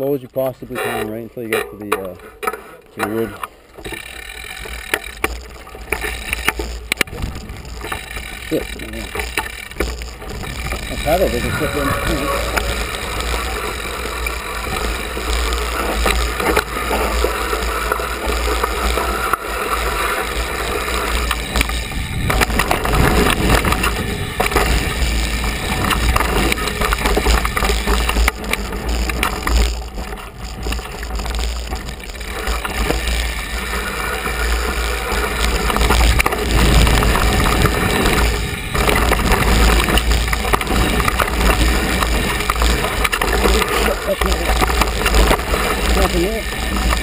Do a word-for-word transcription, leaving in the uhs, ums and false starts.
slow as you possibly can, right until you get to the, uh, to the ridge. Shit. My paddle doesn't slip in. Nothing there.